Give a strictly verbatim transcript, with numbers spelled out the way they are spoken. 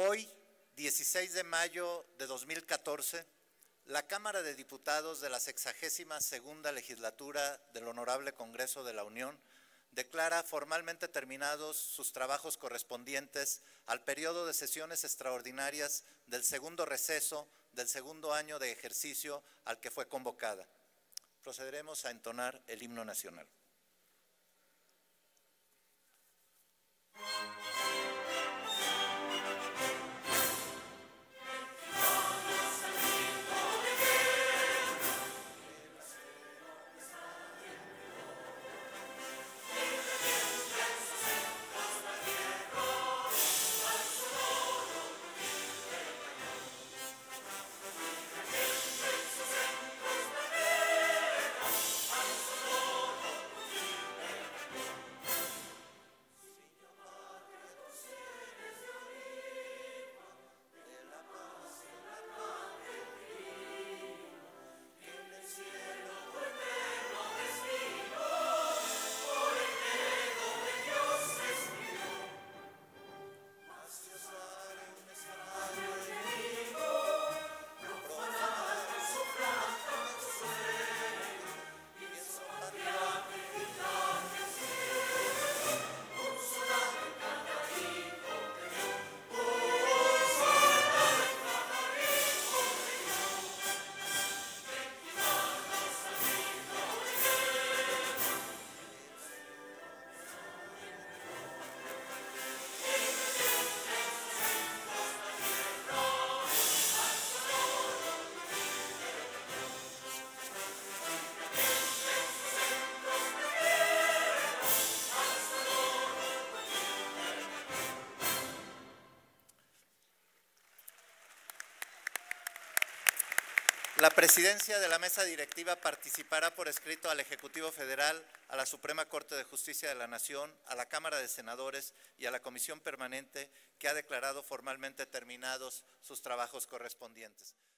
Hoy, dieciséis de mayo de dos mil catorce, la Cámara de Diputados de la sexagésima segunda legislatura del Honorable Congreso de la Unión declara formalmente terminados sus trabajos correspondientes al periodo de sesiones extraordinarias del segundo receso del segundo año de ejercicio al que fue convocada. Procederemos a entonar el himno nacional. La presidencia de la mesa directiva participará por escrito al Ejecutivo Federal, a la Suprema Corte de Justicia de la Nación, a la Cámara de Senadores y a la Comisión Permanente que ha declarado formalmente terminados sus trabajos correspondientes.